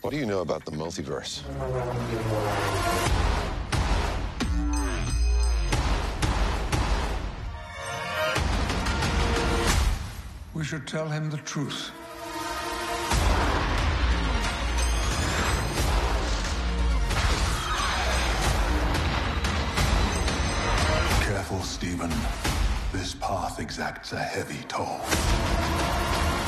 What do you know about the multiverse? We should tell him the truth. Careful, Stephen. This path exacts a heavy toll.